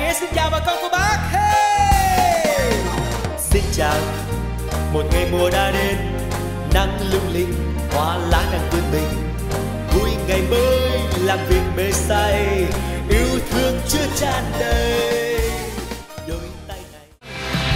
Nghĩa xin chào bà con cô bác. Hey! Xin chào, một ngày mùa đã đến, nắng lung linh, hoa lá đang vươn mình. Vui ngày mới, làm việc mê say, yêu thương chưa tràn đầy. Đôi tay này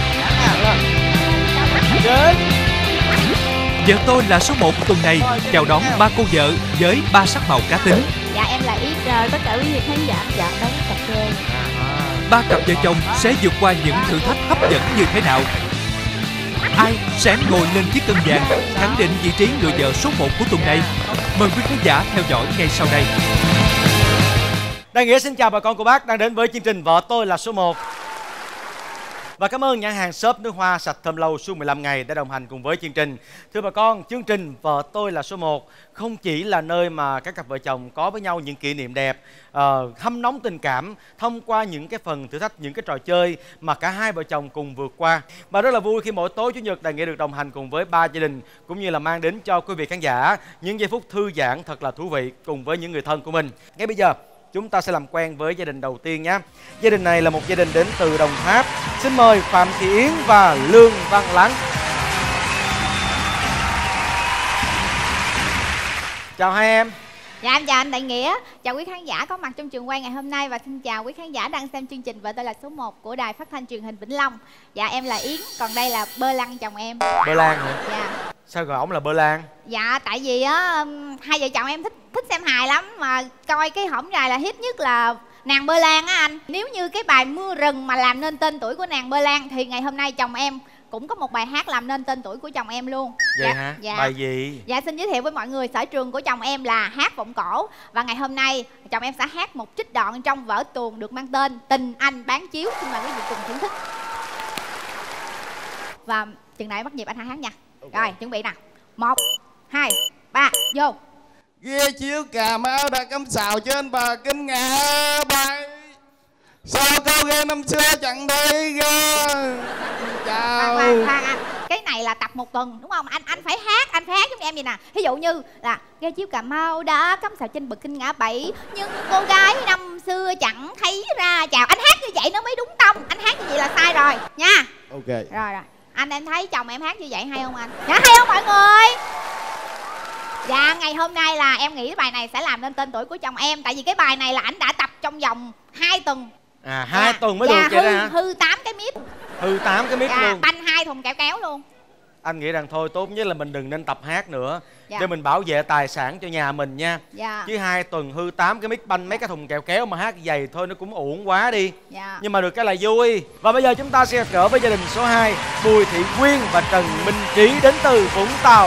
đến. Vợ tôi là số 1 tuần này chào đón ba cô vợ với 3 sắc màu cá tính. Dạ em là Yến, tất cả quý vị khán giả dạ đón cà phê. Ba cặp vợ chồng sẽ vượt qua những thử thách hấp dẫn như thế nào? Ai sẽ ngồi lên chiếc cân vàng khẳng định vị trí người vợ số 1 của tuần này? Mời quý khán giả theo dõi ngay sau đây. Đại Nghĩa xin chào bà con cô bác đang đến với chương trình Vợ Tôi Là Số 1. Và cảm ơn nhãn hàng shop nước hoa sạch thơm lâu suốt 15 ngày đã đồng hành cùng với chương trình. Thưa bà con, chương trình Vợ Tôi Là Số 1 không chỉ là nơi mà các cặp vợ chồng có với nhau những kỷ niệm đẹp, hâm nóng tình cảm thông qua những cái phần thử thách, những cái trò chơi mà cả hai vợ chồng cùng vượt qua. Và rất là vui khi mỗi tối Chủ nhật Đại Nghĩa được đồng hành cùng với ba gia đình, cũng như là mang đến cho quý vị khán giả những giây phút thư giãn thật là thú vị cùng với những người thân của mình. Ngay bây giờ chúng ta sẽ làm quen với gia đình đầu tiên nhé. Gia đình này là một gia đình đến từ Đồng Tháp. Xin mời Phạm Thị Yến và Lương Văn Lắng. Chào hai em. Dạ em chào anh Đại Nghĩa, chào quý khán giả có mặt trong trường quay ngày hôm nay và xin chào quý khán giả đang xem chương trình Vợ Tôi Là Số 1 của đài phát thanh truyền hình Vĩnh Long. Dạ em là Yến, còn đây là Bơ Lăng chồng em. Bơ Lan hả? Dạ. Sao gọi ổng là Bơ Lan? Dạ tại vì á hai vợ chồng em thích xem hài lắm, mà coi cái hổm rày là hit nhất là nàng Bơ Lan á anh. Nếu như cái bài Mưa Rừng mà làm nên tên tuổi của nàng Bơ Lan thì ngày hôm nay chồng em cũng có một bài hát làm nên tên tuổi của chồng em luôn. Vậy Dạ, hả? dạ. Bài gì? Dạ xin giới thiệu với mọi người, sở trường của chồng em là hát vọng cổ. Và ngày hôm nay chồng em sẽ hát một trích đoạn trong vở tuồng được mang tên Tình Anh Bán Chiếu. Xin mời quý vị cùng thưởng thức. Và chừng này bắt nhịp anh hát nha. Rồi chuẩn bị nè. 1, 2, 3, vô. Ghe chiếu Cà Mau đã cắm sào trên bờ Kinh Ngạ bay. Sao câu ghe năm xưa chẳng thấy ghe. Chào. Khoan anh, cái này là tập 1 tuần đúng không? Anh phải hát giống em vậy nè. Ví dụ như là ghe chiếu Cà Mau đã cắm sào trên bờ Kinh Ngã Bảy, nhưng cô gái năm xưa chẳng thấy ra chào. Anh hát như vậy nó mới đúng tông. Anh hát như vậy là sai rồi nha. Ok. Rồi. Anh em thấy chồng em hát như vậy hay không anh? Dạ hay không mọi người? Dạ ngày hôm nay là em nghĩ bài này sẽ làm nên tên tuổi của chồng em. Tại vì cái bài này là ảnh đã tập trong vòng 2 tuần. À 2 tuần mới được vậy đó hả? Hư 8 cái mic. Hư 8 cái mic luôn. Banh 2 thùng kẹo kéo luôn. Anh nghĩ rằng thôi tốt nhất là mình đừng nên tập hát nữa. Dạ. Để mình bảo vệ tài sản cho nhà mình nha. Dạ. Chứ 2 tuần hư 8 cái mic banh mấy cái thùng kẹo kéo mà hát dày thôi nó cũng uổng quá đi. Dạ. Nhưng mà được cái là vui. Và bây giờ chúng ta sẽ gặp gỡ với gia đình số 2, Bùi Thị Quyên và Trần Minh Trí đến từ Vũng Tàu.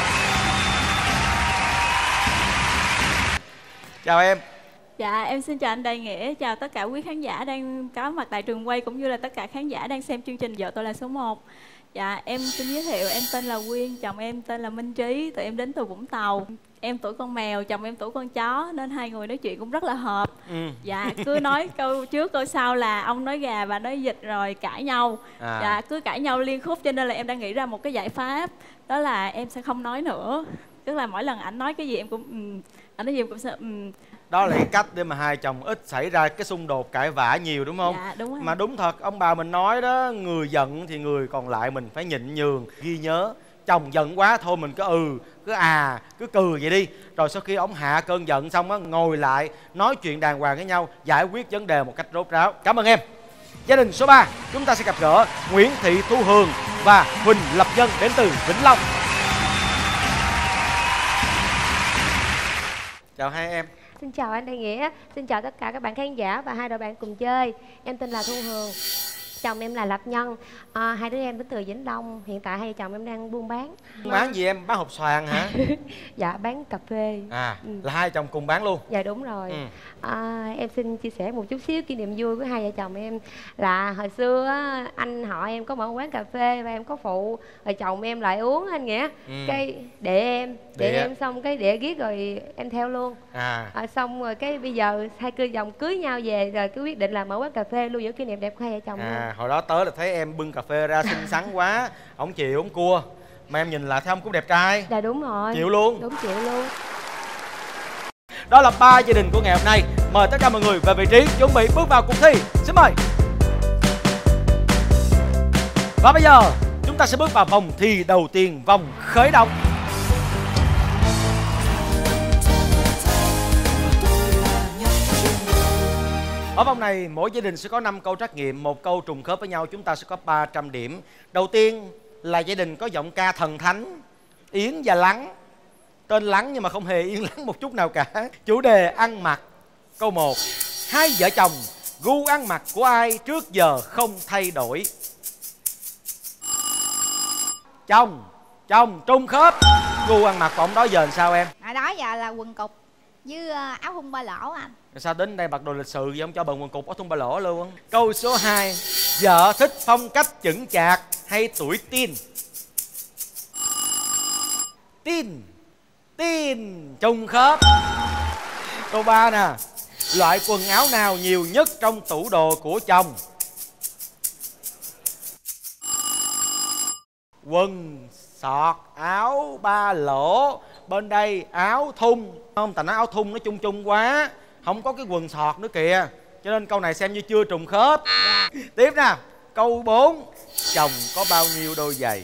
Chào em. Dạ em xin chào anh Đại Nghĩa, chào tất cả quý khán giả đang có mặt tại trường quay cũng như là tất cả khán giả đang xem chương trình Vợ Tôi Là Số 1. Dạ em xin giới thiệu, em tên là Quyên, chồng em tên là Minh Trí, tụi em đến từ Vũng Tàu. Em tuổi con mèo, chồng em tuổi con chó nên hai người nói chuyện cũng rất là hợp. Dạ cứ nói câu trước câu sau là ông nói gà và nói vịt rồi cãi nhau. Dạ cứ cãi nhau liên khúc, cho nên là em đang nghĩ ra một cái giải pháp, đó là em sẽ không nói nữa. Tức là mỗi lần ảnh nói cái gì em cũng ảnh nói gì em cũng sẽ Đó là cái cách để mà hai chồng ít xảy ra cái xung đột cãi vã nhiều đúng không? Dạ đúng rồi. Mà đúng thật, ông bà mình nói đó, người giận thì người còn lại mình phải nhịn nhường. Ghi nhớ, chồng giận quá thôi mình cứ cứ cười vậy đi. Rồi sau khi ông hạ cơn giận xong á, ngồi lại nói chuyện đàng hoàng với nhau, giải quyết vấn đề một cách rốt ráo. Cảm ơn em. Gia đình số 3 chúng ta sẽ gặp gỡ Nguyễn Thị Thu Hường và Huỳnh Lập Nhân đến từ Vĩnh Long. Chào hai em. Xin chào anh Đại Nghĩa, xin chào tất cả các bạn khán giả và hai đội bạn cùng chơi. Em tên là Thu Hường, chồng em là Lập Nhân. Hai đứa em đến từ Vĩnh Long. Hiện tại hai vợ chồng em đang buôn bán. Bán gì em? Bán hộp xoàn hả? Dạ bán cà phê. Là hai chồng cùng bán luôn? Dạ đúng rồi. Em xin chia sẻ một chút xíu kỷ niệm vui của hai vợ chồng em. Là hồi xưa á, anh họ em có mở quán cà phê và em có phụ, rồi chồng em lại uống anh Nghĩa. Cái để em xong cái để ghét rồi em theo luôn. Xong rồi cái bây giờ hai cư dòng cưới nhau về rồi cứ quyết định là mở quán cà phê lưu giữ kỷ niệm đẹp của hai vợ chồng luôn. Hồi đó tới là thấy em bưng cà phê ra xinh xắn quá, ổng chịu ổng cua, mà em nhìn lại thấy ông cũng đẹp trai. Dạ đúng rồi. Chịu luôn. Đúng chịu luôn. Đó là ba gia đình của ngày hôm nay Mời tất cả mọi người về vị trí chuẩn bị bước vào cuộc thi. Xin mời. Và bây giờ chúng ta sẽ bước vào vòng thi đầu tiên, vòng khởi động. Ở vòng này mỗi gia đình sẽ có 5 câu trắc nghiệm, 1 câu trùng khớp với nhau, chúng ta sẽ có 300 điểm. Đầu tiên là gia đình có giọng ca thần thánh Yến và Lắng. Tên Lắng nhưng mà không hề yên lắng một chút nào cả. Chủ đề ăn mặc. Câu 1. Hai vợ chồng gu ăn mặc của ai trước giờ không thay đổi? Chồng trùng khớp. Gu ăn mặc của ông đó giờ làm sao em? Đó giờ là quần cục với áo thun ba lỗ anh. Sao đến đây mặc đồ lịch sự vậy, không cho bận quần cục áo thun ba lỗ luôn? Câu số 2. Vợ thích phong cách chững chạc hay tuổi teen? Teen trùng khớp. Câu 3 nè. Loại quần áo nào nhiều nhất trong tủ đồ của chồng? Quần, sọt, áo ba lỗ. Bên đây áo thun. Không, tại nó áo thun nó chung chung quá, không có cái quần sọt nữa kìa, cho nên câu này xem như chưa trùng khớp. Tiếp nè. Câu 4. Chồng có bao nhiêu đôi giày?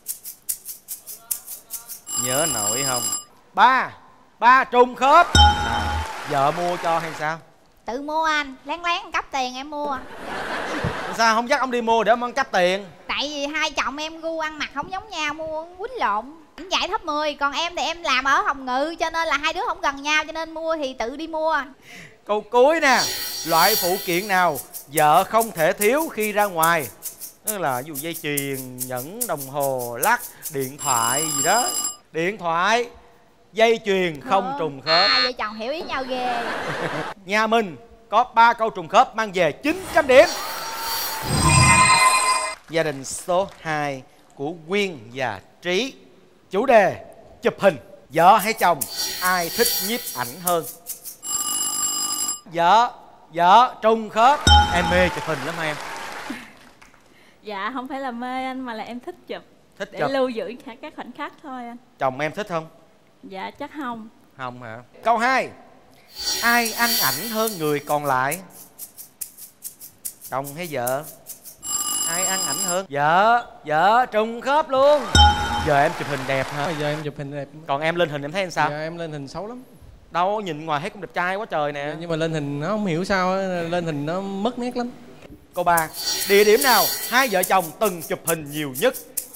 Nhớ nổi không? 3 trùng khớp. Vợ mua cho hay sao? Tự mua anh, lén cấp tiền em mua. Sao không dắt ông đi mua để ông ăn cắp tiền? Tại vì hai chồng em gu ăn mặc không giống nhau, mua quýnh lộn. Anh dạy thấp 10, còn em thì em làm ở Hồng Ngự, cho nên là hai đứa không gần nhau, cho nên mua thì tự đi mua. Câu cuối nè. Loại phụ kiện nào vợ không thể thiếu khi ra ngoài? Tức là ví dụ dây chuyền, nhẫn, đồng hồ, lắc, điện thoại gì đó. Điện thoại, dây chuyền không trùng khớp. Hai vợ chồng hiểu ý nhau ghê. Nhà mình có 3 câu trùng khớp mang về 900 điểm. Gia đình số 2 của Quyên và Trí. Chủ đề chụp hình. Vợ hay chồng ai thích nhiếp ảnh hơn? Vợ trùng khớp. Em mê chụp hình lắm em. Dạ không phải là mê anh, mà là em thích chụp. Thích để chụp. lưu giữ các khoảnh khắc thôi anh. Chồng em thích không? Dạ chắc không. Không hả? Câu 2. Ai ăn ảnh hơn người còn lại? Chồng hay vợ? Ai ăn ảnh hơn? Vợ trùng khớp luôn. Giờ em chụp hình đẹp hả? Giờ em chụp hình đẹp. Còn em lên hình em thấy làm sao? Giờ em lên hình xấu lắm. Đâu, nhìn ngoài thấy cũng đẹp trai quá trời nè. Nhưng mà lên hình nó không hiểu sao, lên hình nó mất nét lắm. Câu 3. Địa điểm nào hai vợ chồng từng chụp hình nhiều nhất?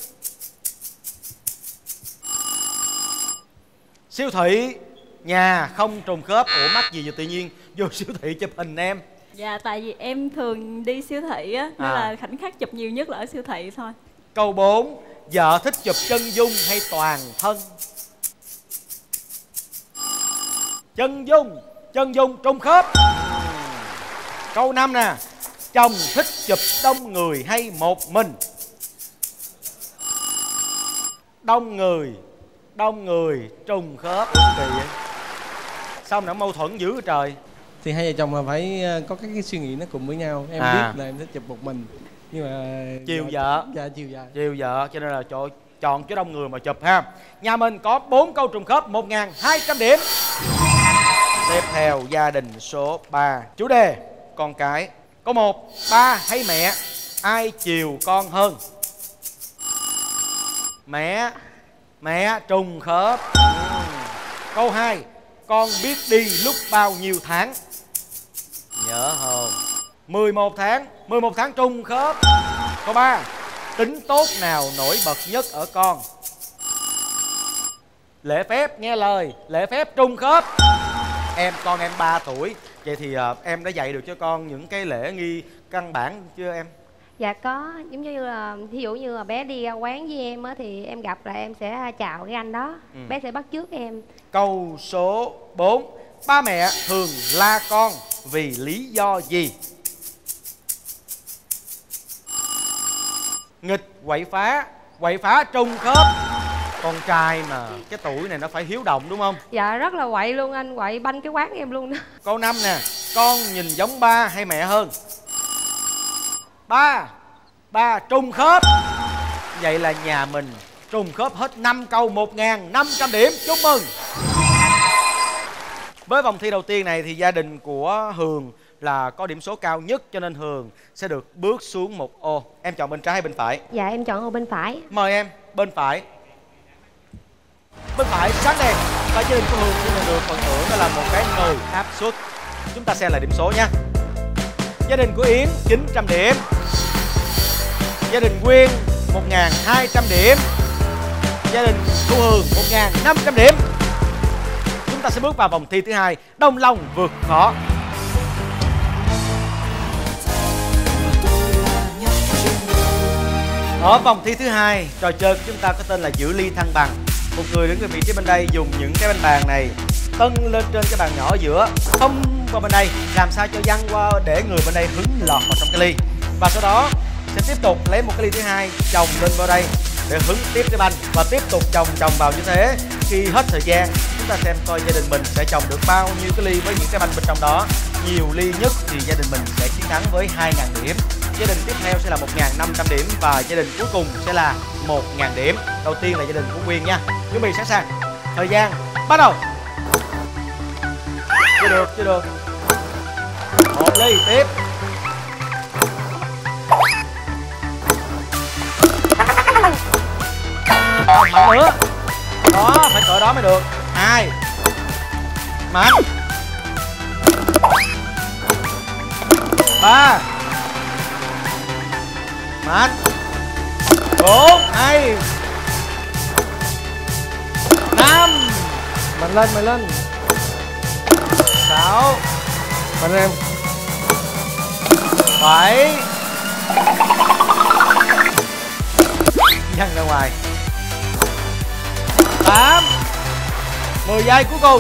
Siêu thị. Nhà không trùng khớp. Ủa mắc gì vậy tự nhiên vô siêu thị chụp hình em? Dạ tại vì em thường đi siêu thị á, nên là khoảnh khắc chụp nhiều nhất là ở siêu thị thôi. Câu 4. Vợ thích chụp chân dung hay toàn thân? Chân dung trùng khớp. Câu 5 nè. Chồng thích chụp đông người hay một mình? Đông người trùng khớp. Kỳ vậy? Sao mà nó mâu thuẫn dữ vậy trời? Thì hai vợ chồng là phải có cái suy nghĩ nó cùng với nhau. Em biết là em thích chụp một mình, nhưng mà chiều vợ. Dạ chiều vợ. Chiều vợ, cho nên là chọn chỗ đông người mà chụp ha. Nhà mình có 4 câu trùng khớp, 1200 điểm. Tiếp theo gia đình số 3. Chủ đề con cái. Câu 1. Ba hay mẹ ai chiều con hơn? Mẹ trùng khớp. Câu 2. Con biết đi lúc bao nhiêu tháng? Nhớ không? 11 tháng trùng khớp. Câu 3. Tính tốt nào nổi bật nhất ở con? Lễ phép, nghe lời, lễ phép trùng khớp. Con em 3 tuổi. Vậy thì em đã dạy được cho con những cái lễ nghi căn bản chưa em? Dạ có, giống như là thí dụ như là bé đi ra quán với em á, thì em gặp là em sẽ chào cái anh đó. Bé sẽ bắt chước em. Câu số 4. Ba mẹ thường la con vì lý do gì? Nghịch, quậy phá trùng khớp. Con trai mà cái tuổi này nó phải hiếu động đúng không? Dạ rất là quậy luôn anh, quậy banh cái quán em luôn đó. Câu 5 nè. Con nhìn giống ba hay mẹ hơn? Ba trùng khớp. Vậy là nhà mình trùng khớp hết 5 câu, 1500 điểm. Chúc mừng. Với vòng thi đầu tiên này thì gia đình của Hường là có điểm số cao nhất, cho nên Hường sẽ được bước xuống một ô. Em chọn bên trái hay bên phải? Dạ em chọn ô bên phải. Mời em, bên phải. Bên phải sáng đèn. Và gia đình của Hường sẽ nhận được phần thưởng đó là một cái nồi áp suất. Chúng ta xem lại điểm số nha. Gia đình của Yến 900 điểm. Gia đình Quyên 1.200 điểm. Gia đình của Hường 1.500 điểm. Chúng ta sẽ bước vào vòng thi thứ hai, đồng lòng vượt khó. Ở vòng thi thứ hai, trò chơi của chúng ta có tên là giữ ly thăng bằng. Một người đứng ở vị trí bên đây dùng những cái banh bàn này tâng lên trên cái bàn nhỏ ở giữa, thông qua bên đây, làm sao cho văng qua để người bên đây hứng lọt vào trong cái ly. Và sau đó sẽ tiếp tục lấy một cái ly thứ hai chồng lên vào đây để hứng tiếp cái banh và tiếp tục chồng vào như thế. Khi hết thời gian, chúng ta xem coi gia đình mình sẽ chồng được bao nhiêu cái ly với những cái banh bên trong đó. Nhiều ly nhất thì gia đình mình sẽ chiến thắng với 2.000 điểm. Gia đình tiếp theo sẽ là 1.500 điểm và gia đình cuối cùng sẽ là 1.000 điểm. Đầu tiên là gia đình của Quyên nha. Chuẩn bị sẵn sàng. Thời gian bắt đầu. Chưa được. Một ly tiếp. Mạnh nữa. Đó, phải cỡ đó mới được. 2. Mạnh. 3. Mạnh. 4. Hay. 5. Mạnh lên. 6. Mạnh em. 7. Văng ra ngoài. 8. 10 giây cuối cùng.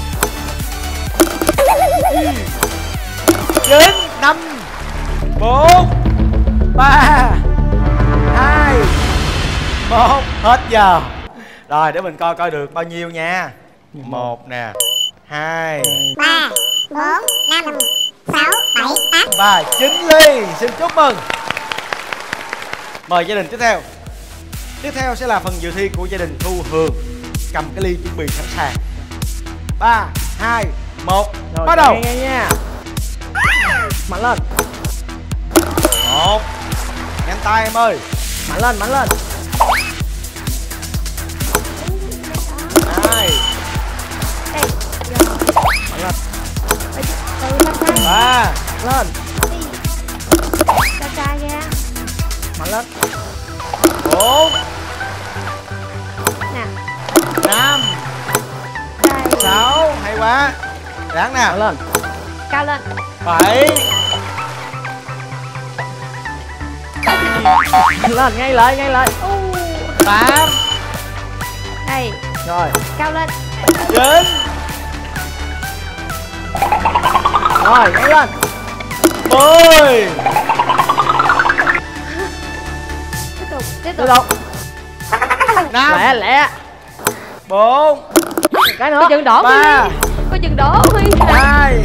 9. 5. 4. 3. 2. 1. Hết giờ. Rồi để mình coi được bao nhiêu nha. 1 nè, 2, 3, 4, 5, 6, 7, 8 và 9 ly. Xin chúc mừng. Mời gia đình tiếp theo. Tiếp theo sẽ là phần dự thi của gia đình Thu Hường. Cầm cái ly chuẩn bị sẵn sàng. 3, 2, 1. Rồi, bắt đầu. nghe nha. Mạnh lên. 1. Nhanh tay em ơi. Mạnh lên. 2. Đây. Rồi. Mạnh lên. Từ 3. Lên. Cha nha. Mạnh lên. 4. Nè. 5. Đây. 6. Hay quá. Ráng nào. Mạnh lên. Cao lên. 7. Lên, ngay lại. 8. Đây. Rồi. Cao lên. 9. Rồi, ngay lên. 10. Tiếp tục. 5. Lẹ. 4. Cái nữa. Có chừng đổ 3. Có chừng đổ Huy. 2.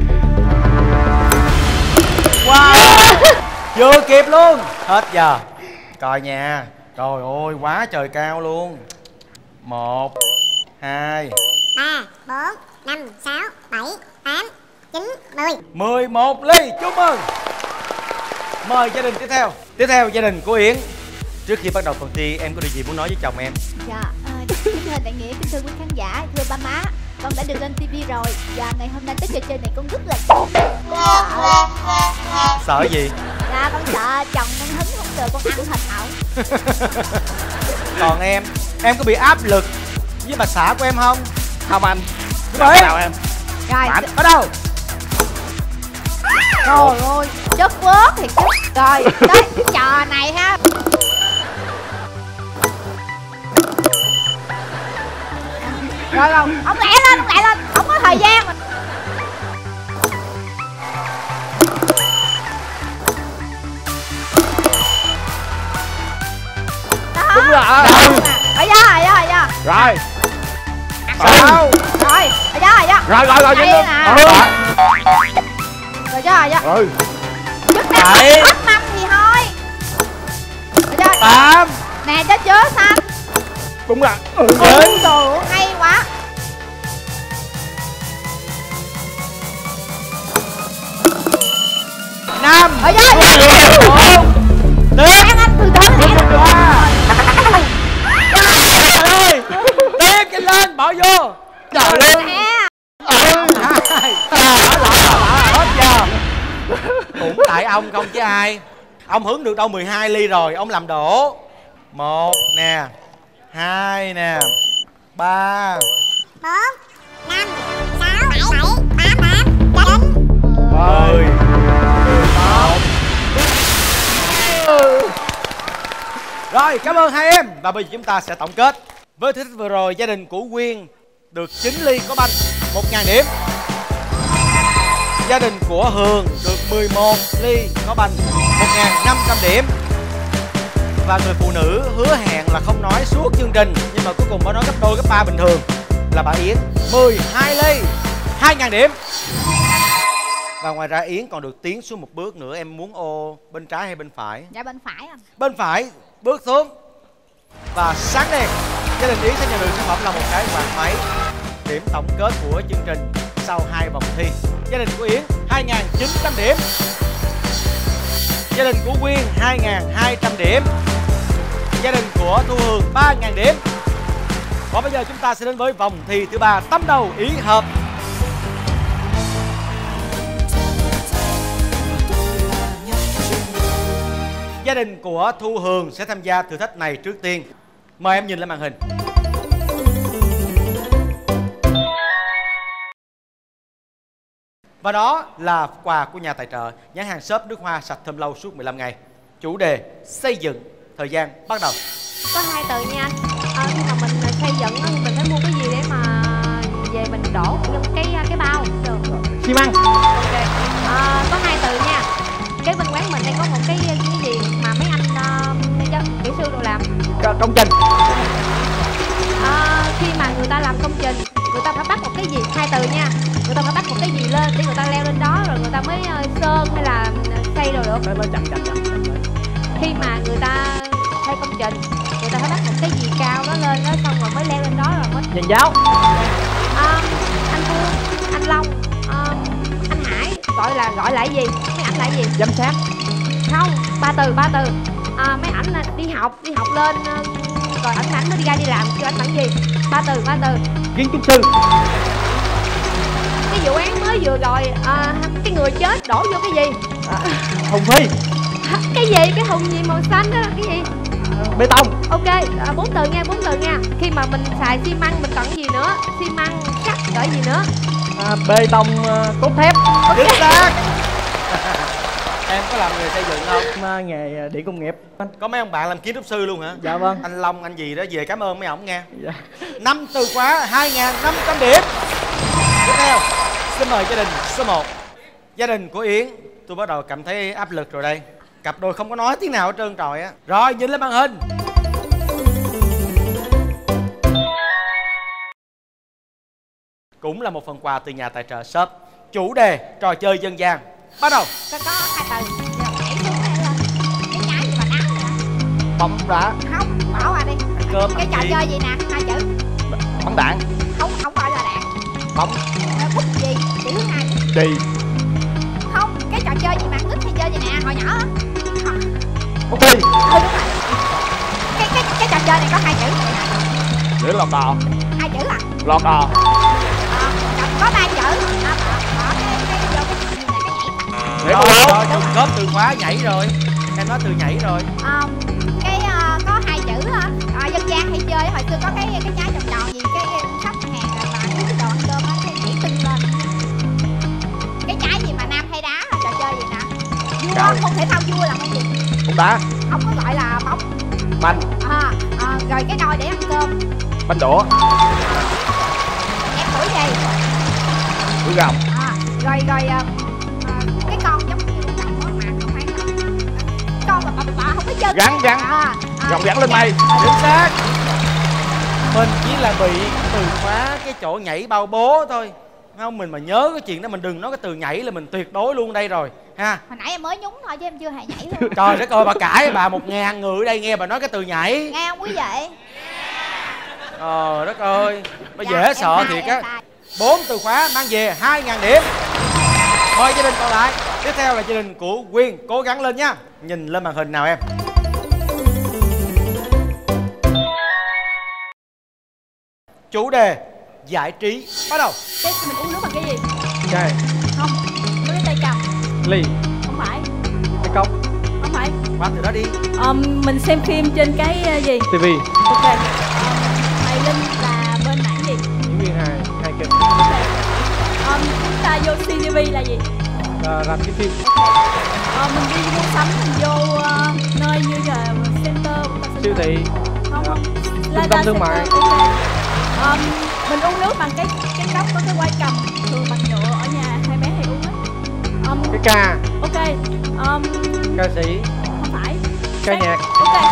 Wow. Chưa kịp luôn. Hết giờ. Coi nha. Trời ơi, quá trời cao luôn. 1, 2, 3, 4, 5, 6, 7, 8, 9, 10 11 ly. Chúc mừng. Mời gia đình tiếp theo. Tiếp theo gia đình của Yến. Trước khi bắt đầu phần thi, em có điều gì muốn nói với chồng em? Dạ, kính thưa đại nghĩa, kính thưa quý khán giả, thưa ba má, con đã được lên TV rồi và ngày hôm nay tới trò chơi này con rất là Sợ gì? dạ con sợ chồng con hứng không được, con ăn thịt ổng. Còn em có bị áp lực với bà xã của em không? Không anh. Đúng Chào em. Rồi, Bắt đầu. trời ơi, chất quớt thì chất. Rồi, tới trò này ha. Rồi, ông lẹ lên, không có thời gian mà. Đó. Đúng rồi. Ở da. Rồi. Sao? Rồi, ở da. Rồi, Đây nhanh nè. lên. Rồi da. Rồi. Chức năng Bảy. bắt mâm thì thôi. Rồi da. 8. Nè cho chứa xanh. Đúng rồi. 9. Đồ hay quá. 5 Ôi giời. 4 tiếp Anh từ từ nè. 3 trời ơi tiếp nhanh lên bỏ vô Trời ơi. Nè. 2 hết giờ cũng tại ông không chứ ai. Ông hứng được đâu 12 ly rồi, ông làm đổ. 1 nè, 2 nè, 3 4 5 6 7 8 8 9 10 11. Rồi, cảm ơn hai em. Và bây giờ chúng ta sẽ tổng kết. Với thử thách vừa rồi, gia đình của Quyên được 9 ly có banh, 1.000 điểm. Gia đình của Hường được 11 ly có banh, 1.500 điểm. Và người phụ nữ hứa hẹn là không nói suốt chương trình, nhưng mà cuối cùng bà nói gấp đôi gấp ba bình thường, là bà Yến 12 ly, 2.000 điểm. Và ngoài ra Yến còn được tiến xuống một bước nữa. Em muốn ô bên trái hay bên phải? Dạ bên phải anh. Bên phải, bước xuống. Và sáng đèn, gia đình Yến sẽ nhận được sản phẩm là một cái quạt máy. Điểm tổng kết của chương trình sau 2 vòng thi: gia đình của Yến 2.900 điểm, gia đình của Quyên 2.200 điểm, gia đình của Thu Hường 3.000 điểm. Và bây giờ chúng ta sẽ đến với vòng thi thứ 3, tâm đầu ý hợp. Gia đình của Thu Hường sẽ tham gia thử thách này trước tiên. Mời em nhìn lên màn hình. Và đó là quà của nhà tài trợ, nhãn hàng shop nước hoa sạch thơm lâu suốt 15 ngày. Chủ đề xây dựng, thời gian bắt đầu. Có 2 từ nha anh. Khi mà mình xây dựng á, thì mình phải mua cái gì để mà về mình đổ trong cái bao được. Xi măng. Ok. Có 2 từ nha. Cái bên quán mình đây có một cái gì mà mấy anh kỹ sư đồ làm Công trình. Khi mà người ta làm công trình, người ta phải bắt một cái gì, 2 từ nha. Người ta phải bắt một cái gì lên để người ta leo lên đó rồi người ta mới sơn hay là xây đồ được. Khi mà người ta xây công trình, người ta phải bắt một cái gì cao đó lên đó, xong rồi mới leo lên đó rồi mới Giàn giáo. Anh Phương, anh Long, anh Hải gọi là gì? Mấy ảnh là gì? Giám sát. Không, 3 từ. Mấy ảnh là đi học lên rồi ảnh mới đi ra đi làm, kêu ảnh bằng gì? 3 từ. Kiến trúc sư. Cái vụ án mới vừa rồi, cái người chết đổ vô cái gì? Hùng Phi. Cái gì? Cái thùng gì màu xanh đó là cái gì? Bê tông. Ok, 4 từ nha. Khi mà mình xài xi măng mình cần gì nữa? Xi măng, sắt, gọi gì nữa? Bê tông, cốt thép. Chính xác. Em có làm nghề xây dựng không? Nghề điện công nghiệp. Có mấy ông bạn làm kiến trúc sư luôn hả? Dạ vâng. Anh Long, anh gì đó về cảm ơn mấy ổng nghe. Dạ. 5 từ khóa, 2.500 điểm. Tiếp theo, xin mời gia đình số 1. Gia đình của Yến. Tôi bắt đầu cảm thấy áp lực rồi đây. Cặp đôi không có nói tiếng nào hết trơn trời á. Rồi, nhìn lên màn hình. Cũng là một phần quà từ nhà tài trợ shop. Chủ đề trò chơi dân gian. Bắt đầu. Có 2 từ. Nhảy xuống này lên. Cái trái gì mà đắng vậy hả? Bóng đá. Không, bỏ qua đi. Cơm. Cái trò chơi gì nè, 2 chữ. Bóng đạn. Không gọi là đạn. Bóng. Bút gì? Chữ thứ 2. Chì. Không, cái trò chơi gì mà nít hay chơi gì nè, hồi nhỏ á. Ok. Đúng rồi. Cái trò chơi này có 2 chữ. Chữ lọt đò. 2 chữ à? Lọt đò. Có 3 chữ. Bỏ cái vô cái gì nè, cái nhảy. Rồi, góp từ khóa nhảy rồi. Em nói từ nhảy rồi. Có 2 chữ á. Dân gian hay chơi hồi xưa có cái trái tròn tròn gì cái sắp hàng rồi mà cái đồ ăn cơm á, cái nhảy tưng lên. Cái trái gì mà nam hay đá, trò chơi gì nè? Vua, môn thể thao vua là môn gì? Bóng đá. Không có gọi là bóng. Banh. Rồi cái nồi để ăn cơm. Banh đũa. Em tuổi gì? Tuổi gồng. Rồi cái con giống như con rồng á mà không phải con mà bà không có chân. Gắn. Gồng gắn lên mây. Chính xác. Mình chỉ là bị từ khóa cái chỗ nhảy bao bố thôi. Không, mình mà nhớ cái chuyện đó mình đừng nói cái từ nhảy là mình tuyệt đối luôn đây rồi ha. Hồi nãy em mới nhúng thôi chứ em chưa hề nhảy luôn. Trời đất ơi, bà cãi bà 1.000 người ở đây nghe bà nói cái từ nhảy. Nghe không quý vị? Đất ơi, nó Dạ, dễ sợ thiệt á. 4 từ khóa mang về 2.000 điểm. Mời gia đình còn lại. Tiếp theo là gia đình của Quyên, cố gắng lên nhá. Nhìn lên màn hình nào em. Chủ đề giải trí bắt đầu. Cái mình uống nước bằng cái gì? Chai. Không. Có cái tay cầm. Ly. Không phải. Cái cốc. Không phải. Qua từ đó đi. Mình xem phim trên cái gì? TV. Ok. Hoài Linh là bên mảng gì? Diễn viên hai kênh. Ok. Chúng ta vô CGV là gì? Làm cái phim. Mình đi mua sắm, mình vô nơi như là center. Siêu thị. Không. Trung tâm thương mại. Ok. Mình uống nước bằng cái cốc có cái quai cầm, thường bằng nhựa, ở nhà hai bé hay uống á. Cái ca. Ok. Ca sĩ. Không phải. Ca nhạc. Ok.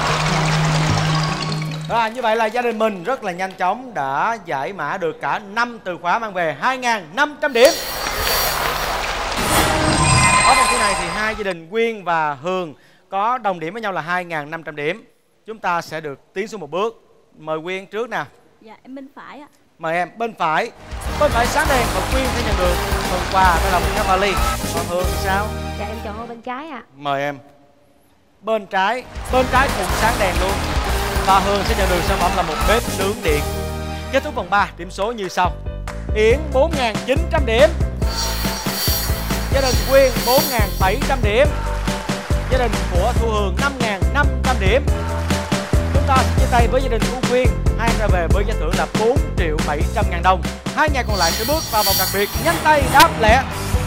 Như vậy là gia đình mình rất là nhanh chóng đã giải mã được cả 5 từ khóa mang về 2.500 điểm. Ở vòng thi này thì hai gia đình Quyên và Hường có đồng điểm với nhau là 2.500 điểm. Chúng ta sẽ được tiến xuống một bước. Mời Quyên trước nè. Dạ em bên phải ạ. Mời em bên phải. Bên phải sáng đèn và Quyên sẽ nhận được phần quà, đó là một cái vali. Còn Hường thì sao? Dạ em chọn bên trái ạ. Mời em. Bên trái cũng sáng đèn luôn. Và Hường sẽ nhận được sản phẩm là một bếp nướng điện. Kết thúc vòng 3, điểm số như sau. Yến 4.900 điểm. Gia đình Quyên 4.700 điểm. Gia đình của Thu Hường 5.500 điểm. Chúng ta sẽ chia tay với gia đình của Quyên, hai ra về với giải thưởng là 4.700.000 đồng. Hai nhà còn lại sẽ bước vào vòng đặc biệt nhanh tay đáp lẹ.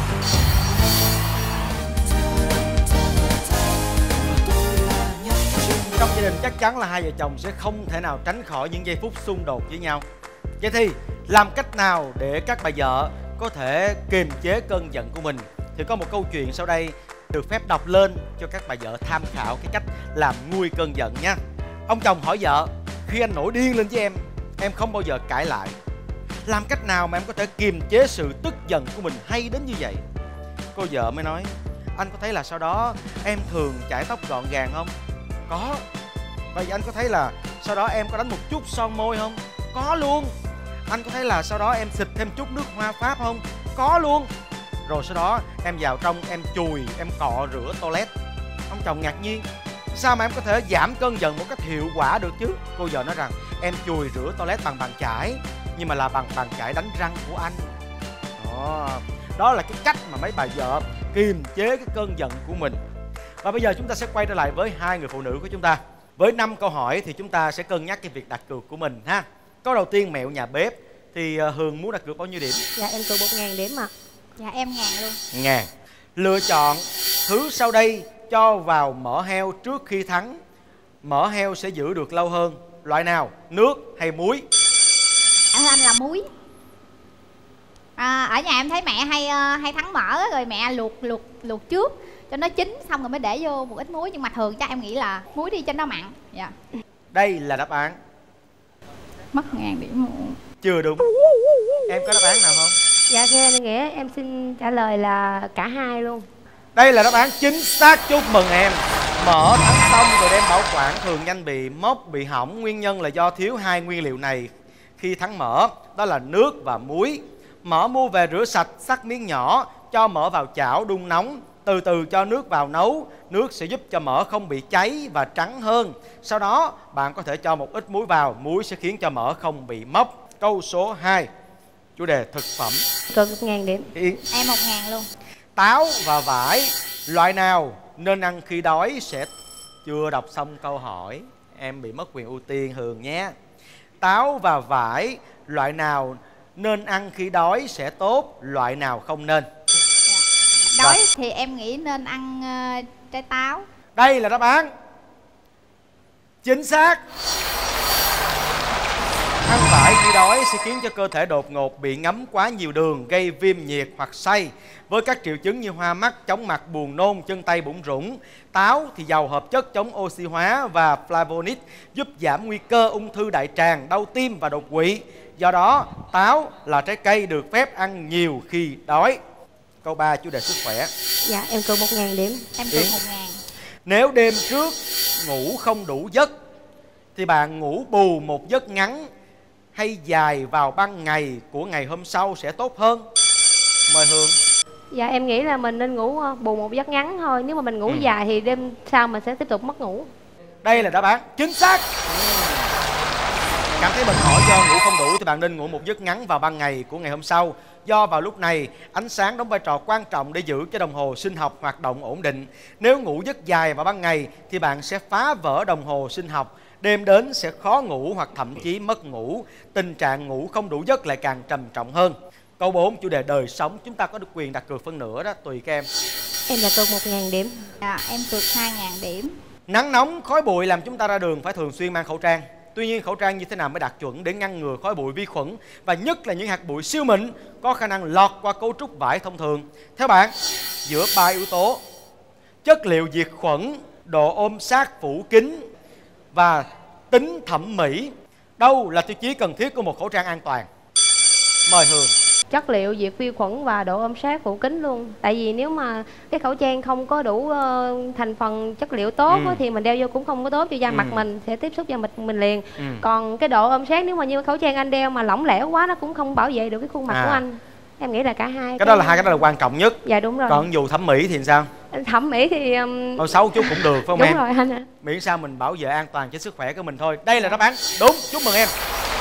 Trong gia đình chắc chắn là hai vợ chồng sẽ không thể nào tránh khỏi những giây phút xung đột với nhau. Vậy thì làm cách nào để các bà vợ có thể kiềm chế cơn giận của mình? Thì có một câu chuyện sau đây được phép đọc lên cho các bà vợ tham khảo cái cách làm nguôi cơn giận nha. Ông chồng hỏi vợ: khi anh nổi điên lên với em không bao giờ cãi lại. Làm cách nào mà em có thể kiềm chế sự tức giận của mình hay đến như vậy? Cô vợ mới nói: anh có thấy là sau đó em thường chải tóc gọn gàng không? Có. Vậy anh có thấy là sau đó em có đánh một chút son môi không? Có luôn. Anh có thấy là sau đó em xịt thêm chút nước hoa Pháp không? Có luôn. Rồi sau đó em vào trong em chùi, em cọ rửa toilet. Ông chồng ngạc nhiên: sao mà em có thể giảm cơn giận một cách hiệu quả được chứ? Cô vợ nói rằng em chùi rửa toilet bằng bàn chải, nhưng mà là bằng bàn chải đánh răng của anh. Đó là cái cách mà mấy bà vợ kiềm chế cái cơn giận của mình. Và bây giờ chúng ta sẽ quay trở lại với hai người phụ nữ của chúng ta. Với 5 câu hỏi thì chúng ta sẽ cân nhắc cái việc đặt cược của mình ha. Câu đầu tiên, mẹo nhà bếp. Thì Hường muốn đặt cược bao nhiêu điểm? Dạ em cược 1.000 điểm ạ. Dạ em 1.000 luôn. 1.000. Lựa chọn thứ sau đây cho vào mỡ heo trước khi thắng, mỡ heo sẽ giữ được lâu hơn. Loại nào? Nước hay muối? Anh là muối. Ở nhà em thấy mẹ hay thắng mỡ rồi mẹ luộc trước cho nó chín xong rồi mới để vô một ít muối, nhưng mà thường chắc em nghĩ là muối đi cho nó mặn. Dạ. Đây là đáp án. Mất 1.000 điểm luôn. Chưa đúng. Em có đáp án nào không? Dạ thưa anh Nghĩa, em xin trả lời là cả hai luôn. Đây là đáp án chính xác, chúc mừng em. Mỡ thắng xong rồi đem bảo quản thường nhanh bị mốc, bị hỏng. Nguyên nhân là do thiếu hai nguyên liệu này khi thắng mỡ, đó là nước và muối. Mỡ mua về rửa sạch, cắt miếng nhỏ, cho mỡ vào chảo đun nóng, từ từ cho nước vào nấu. Nước sẽ giúp cho mỡ không bị cháy và trắng hơn. Sau đó bạn có thể cho một ít muối vào, muối sẽ khiến cho mỡ không bị mốc. Câu số 2, chủ đề thực phẩm. Cược 1.000 điểm. Yến. Em 1.000 luôn. Táo và vải, loại nào nên ăn khi đói sẽ... Chưa đọc xong câu hỏi, em bị mất quyền ưu tiên Hường nhé. Táo và vải, loại nào nên ăn khi đói sẽ tốt, loại nào không nên? Đói thì em nghĩ nên ăn trái táo. Đây là đáp án chính xác. Ăn vải khi đói sẽ khiến cho cơ thể đột ngột bị ngấm quá nhiều đường, gây viêm nhiệt hoặc say, với các triệu chứng như hoa mắt, chóng mặt, buồn nôn, chân tay bủn rủn. Táo thì giàu hợp chất chống oxy hóa và flavonoid, giúp giảm nguy cơ ung thư đại tràng, đau tim và đột quỵ. Do đó, táo là trái cây được phép ăn nhiều khi đói. Câu 3, chủ đề sức khỏe. Dạ em cược 1.000 điểm. Em cược 1.000. Nếu đêm trước ngủ không đủ giấc thì bạn ngủ bù một giấc ngắn hay dài vào ban ngày của ngày hôm sau sẽ tốt hơn? Mời Hương. Dạ em nghĩ là mình nên ngủ bù một giấc ngắn thôi. Nếu mà mình ngủ dài thì đêm sau mình sẽ tiếp tục mất ngủ. Đây là đáp án chính xác. Cảm thấy mệt mỏi do ngủ không đủ thì bạn nên ngủ một giấc ngắn vào ban ngày của ngày hôm sau. Do vào lúc này, ánh sáng đóng vai trò quan trọng để giữ cho đồng hồ sinh học hoạt động ổn định. Nếu ngủ giấc dài vào ban ngày thì bạn sẽ phá vỡ đồng hồ sinh học. Đêm đến sẽ khó ngủ hoặc thậm chí mất ngủ. Tình trạng ngủ không đủ giấc lại càng trầm trọng hơn. Câu 4, chủ đề đời sống, chúng ta có được quyền đặt cược phân nửa đó, tùy các em. Em đặt cược 1.000 điểm. Dạ, em cược 2.000 điểm. Nắng nóng, khói bụi làm chúng ta ra đường phải thường xuyên mang khẩu trang. Tuy nhiên khẩu trang như thế nào mới đạt chuẩn để ngăn ngừa khói bụi vi khuẩn và nhất là những hạt bụi siêu mịn có khả năng lọt qua cấu trúc vải thông thường? Theo bạn, giữa 3 yếu tố chất liệu diệt khuẩn, độ ôm sát phủ kín và tính thẩm mỹ, đâu là tiêu chí cần thiết của một khẩu trang an toàn? Mời Hường. Chất liệu diệt vi khuẩn và độ ôm sát phủ kính luôn. Tại vì nếu mà cái khẩu trang không có đủ thành phần chất liệu tốt thì mình đeo vô cũng không có tốt cho da mặt mình, sẽ tiếp xúc da mặt mình liền. Còn cái độ ôm sát nếu mà như khẩu trang anh đeo mà lỏng lẻo quá nó cũng không bảo vệ được cái khuôn mặt của anh. Em nghĩ là cả hai. Cái đó là hai cái đó là quan trọng nhất. Dạ đúng rồi. Còn dù thẩm mỹ thì sao? Thẩm mỹ thì thôi xấu chút cũng được phải không đúng em? Đúng rồi anh ạ. Miễn sao mình bảo vệ an toàn cho sức khỏe của mình thôi. Đây là đáp án đúng, chúc mừng em.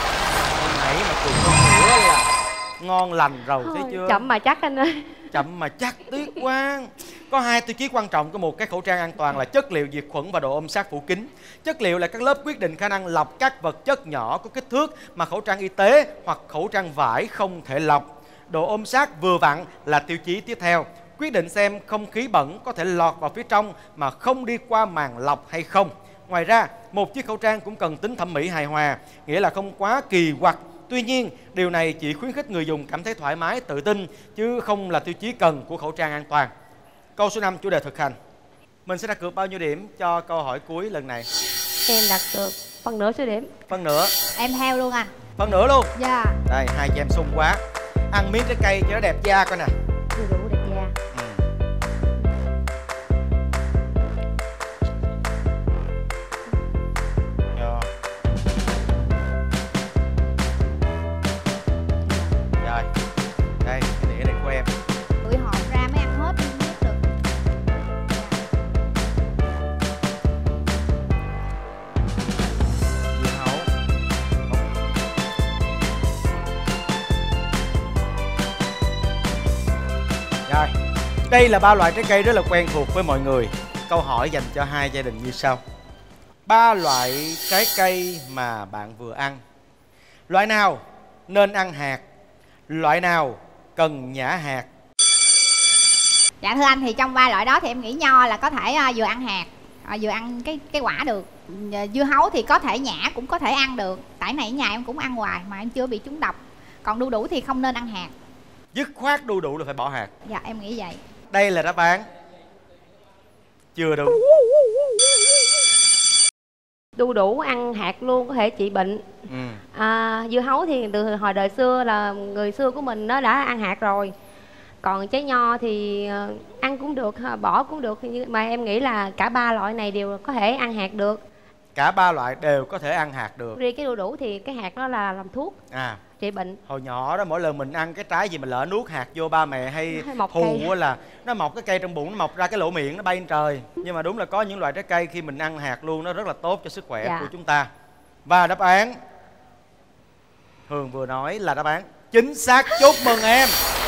Hôm nãy mà cười hơn nữa là ngon lành rồi, thấy chưa? Chậm mà chắc anh ơi. Chậm mà chắc, tiếc quá. Có hai tiêu chí quan trọng của một cái khẩu trang an toàn là chất liệu diệt khuẩn và độ ôm sát phủ kính. Chất liệu là các lớp quyết định khả năng lọc các vật chất nhỏ có kích thước mà khẩu trang y tế hoặc khẩu trang vải không thể lọc. Độ ôm sát vừa vặn là tiêu chí tiếp theo, quyết định xem không khí bẩn có thể lọt vào phía trong mà không đi qua màng lọc hay không. Ngoài ra, một chiếc khẩu trang cũng cần tính thẩm mỹ hài hòa, nghĩa là không quá kỳ quặc. Tuy nhiên, điều này chỉ khuyến khích người dùng cảm thấy thoải mái, tự tin, chứ không là tiêu chí cần của khẩu trang an toàn. Câu số 5, chủ đề thực hành. Mình sẽ đặt cược bao nhiêu điểm cho câu hỏi cuối lần này? Em đặt cược phân nửa số điểm. Phân nửa. Em theo luôn anh. Phân nửa luôn? Dạ. Đây, hai chị em sung quá. Ăn miếng trái cây cho nó đẹp da coi nè. Đủ đẹp da. Rồi, đây, cái đĩa này của em. Gửi hộp ra mới ăn hết mới biết được. Dưa hấu. Rồi, đây là 3 loại trái cây rất là quen thuộc với mọi người. Câu hỏi dành cho hai gia đình như sau. 3 loại trái cây mà bạn vừa ăn, loại nào nên ăn hạt, loại nào cần nhả hạt? Dạ thưa anh, thì trong 3 loại đó thì em nghĩ nho là có thể vừa ăn hạt, vừa ăn cái quả được. Dưa hấu thì có thể nhả cũng có thể ăn được. Tại này ở nhà em cũng ăn hoài mà em chưa bị trúng độc. Còn đu đủ thì không nên ăn hạt. Dứt khoát đu đủ là phải bỏ hạt. Dạ em nghĩ vậy. Đây là đáp án chưa đúng. Đu đủ ăn hạt luôn có thể trị bệnh. Dưa hấu thì từ hồi đời xưa là người xưa của mình nó đã ăn hạt rồi. Còn trái nho thì ăn cũng được, bỏ cũng được. Nhưng mà em nghĩ là cả 3 loại này đều có thể ăn hạt được. Cả 3 loại đều có thể ăn hạt được. Riêng cái đu đủ thì cái hạt đó là làm thuốc trị bệnh. Hồi nhỏ đó mỗi lần mình ăn cái trái gì mình lỡ nuốt hạt vô, ba mẹ hay hù là nó mọc cái cây trong bụng, nó mọc ra cái lỗ miệng nó bay lên trời. Nhưng mà đúng là có những loại trái cây khi mình ăn hạt luôn nó rất là tốt cho sức khỏe của chúng ta. Và đáp án Hường vừa nói là đáp án chính xác, chúc mừng em.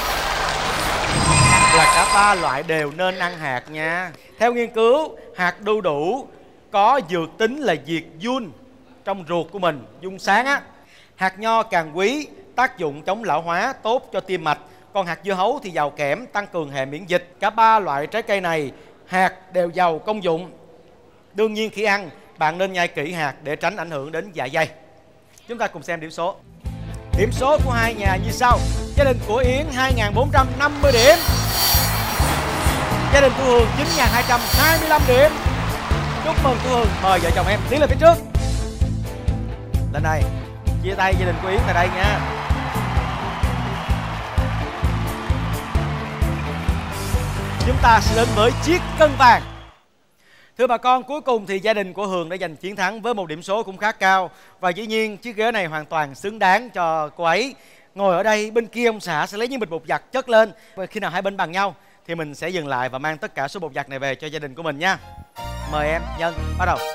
Là cả 3 loại đều nên ăn hạt nha. Theo nghiên cứu, hạt đu đủ có dược tính là diệt giun trong ruột của mình, giun sáng á. Hạt nho càng quý, tác dụng chống lão hóa, tốt cho tim mạch. Còn hạt dưa hấu thì giàu kẽm, tăng cường hệ miễn dịch. Cả 3 loại trái cây này, hạt đều giàu công dụng. Đương nhiên khi ăn, bạn nên nhai kỹ hạt để tránh ảnh hưởng đến dạ dày. Chúng ta cùng xem điểm số. Điểm số của hai nhà như sau. Gia đình của Yến 2.450 điểm. Gia đình của Hường 9.225 điểm. Chúc mừng cô Hường, mời vợ chồng em tiến lên phía trước. Lên đây, chia tay gia đình của Yến tại đây nha. Chúng ta sẽ đến với chiếc cân vàng. Thưa bà con, cuối cùng thì gia đình của Hường đã giành chiến thắng với một điểm số cũng khá cao. Và dĩ nhiên chiếc ghế này hoàn toàn xứng đáng cho cô ấy. ngồi ở đây, bên kia ông xã sẽ lấy những bịch bột giặt chất lên. Và khi nào hai bên bằng nhau thì mình sẽ dừng lại và mang tất cả số bột giặt này về cho gia đình của mình nha. Mời em Nhân bắt đầu.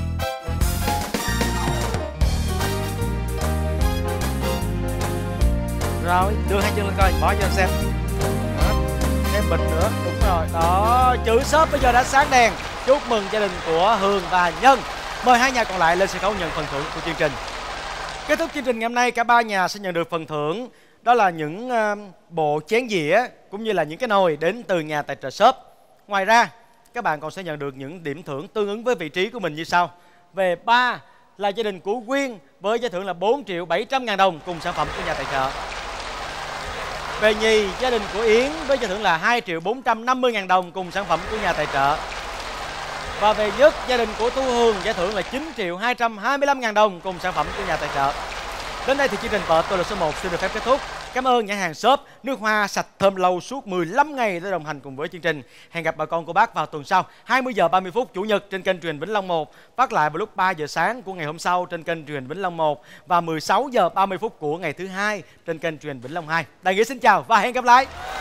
Rồi, đưa hai chân lên coi, bỏ cho em xem. Đó, thêm bịch nữa, đúng rồi. Đó, chữ shop bây giờ đã sáng đèn. Chúc mừng gia đình của Hương và Nhân. Mời hai nhà còn lại lên sân khấu nhận phần thưởng của chương trình. Kết thúc chương trình ngày hôm nay, cả ba nhà sẽ nhận được phần thưởng. Đó là những bộ chén dĩa cũng như là những cái nồi đến từ nhà tài trợ shop. Ngoài ra, các bạn còn sẽ nhận được những điểm thưởng tương ứng với vị trí của mình như sau. Về 3 là gia đình của Quyên với giải thưởng là 4.700.000 đồng cùng sản phẩm của nhà tài trợ. Về nhì, gia đình của Yến với giải thưởng là 2.450.000 đồng cùng sản phẩm của nhà tài trợ. Và về nhất, gia đình của Thu Hường giải thưởng là 9.225.000 đồng cùng sản phẩm của nhà tài trợ. Đến đây thì chương trình Vợ Tôi Là Số 1 xin được phép kết thúc. Cảm ơn nhãn hàng shop nước hoa sạch thơm lâu suốt 15 ngày đã đồng hành cùng với chương trình. Hẹn gặp bà con cô bác vào tuần sau 20 giờ 30 phút Chủ nhật trên kênh truyền Vĩnh Long 1, phát lại vào lúc 3 giờ sáng của ngày hôm sau trên kênh truyền Vĩnh Long 1 và 16 giờ 30 phút của ngày thứ hai trên kênh truyền Vĩnh Long 2. Đại Nghĩa xin chào và hẹn gặp lại.